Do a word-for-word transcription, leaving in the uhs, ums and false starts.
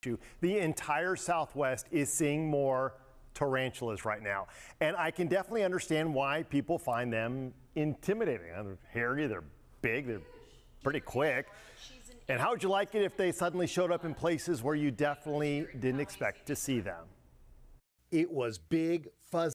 The entire Southwest is seeing more tarantulas right now. And I can definitely understand why people find them intimidating. They're hairy, they're big, they're pretty quick. And how would you like it if they suddenly showed up in places where you definitely didn't expect to see them? It was big, fuzzy.